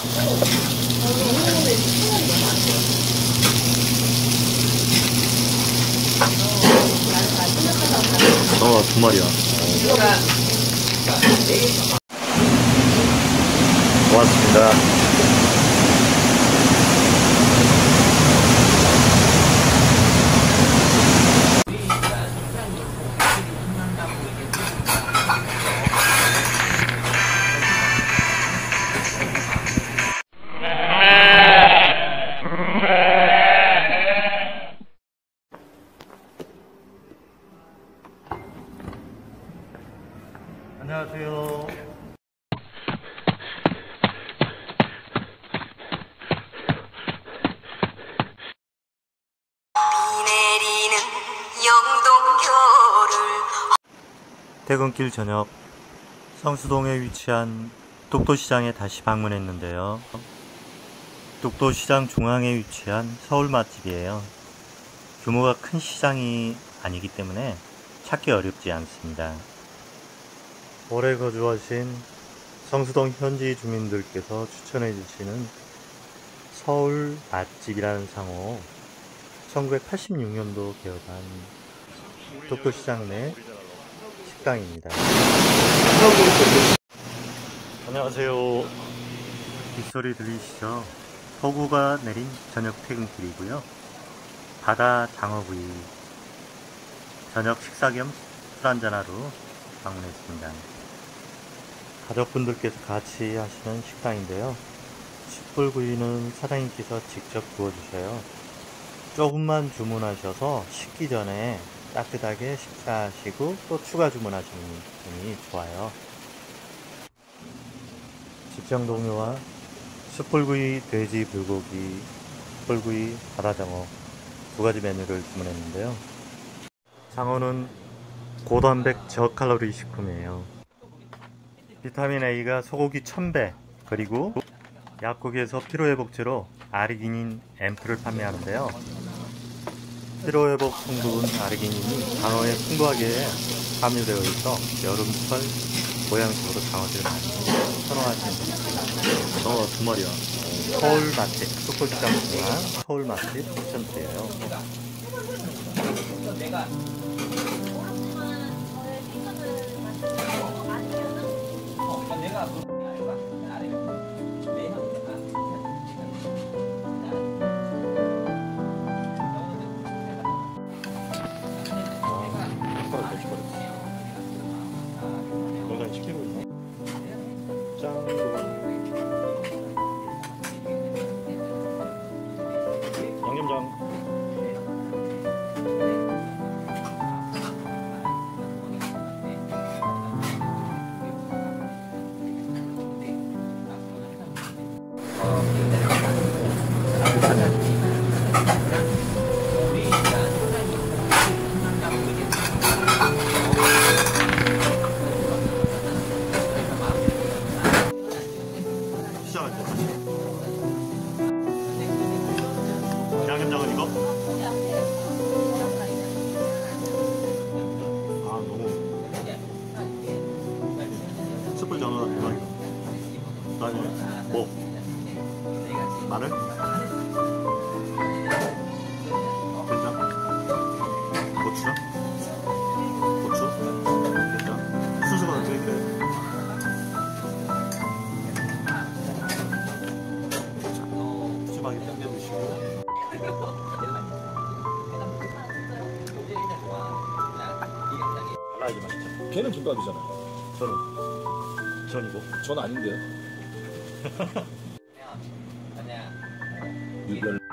두 마리야. 고맙습니다. 안녕하세요. 퇴근길 저녁 성수동에 위치한 독도시장에 다시 방문했는데요. 독도시장 중앙에 위치한 서울 맛집이에요. 규모가 큰 시장이 아니기 때문에 찾기 어렵지 않습니다. 오래 거주하신 성수동 현지 주민들께서 추천해 주시는 서울 맛집이라는 상호 1986년도 개업한 독도시장 내 식당입니다. 안녕하세요. 빗소리 들리시죠? 폭우가 내린 저녁 퇴근길이고요. 바다 장어구이 저녁 식사 겸 술 한잔하러 방문했습니다. 가족분들께서 같이 하시는 식당인데요. 숯불구이는 사장님께서 직접 구워주셔요. 조금만 주문하셔서 식기 전에 따뜻하게 식사하시고 또 추가 주문하시는 분이 좋아요. 직장 동료와 숯불구이, 돼지 불고기, 숯불구이, 바다장어 두 가지 메뉴를 주문했는데요. 장어는 고단백 저칼로리 식품이에요. 비타민 A가 소고기 1000배, 그리고 약국에서 피로회복제로 아르기닌 앰플을 판매하는데요. 피로회복 성분 아르기닌이 장어에 풍부하게 함유되어 있어 여름철 보양식으로 장어를 많이 선호하시는 분입니다. 장어 두 마리야. 서울 맛집, 숯불시장 중앙 서울 맛집 추천드려요. 양념장. 양념장은 이거? 아 너무 숯불 장어가 대박이다. 그다음에 뭐? 마늘? 된장? 고추장? 고추? 된장? 순수가 드릴게요. 푸짐하게 당겨주시고 알라야지 맛있죠? 걔는 김밥이잖아요. 전이고 전 아닌데요.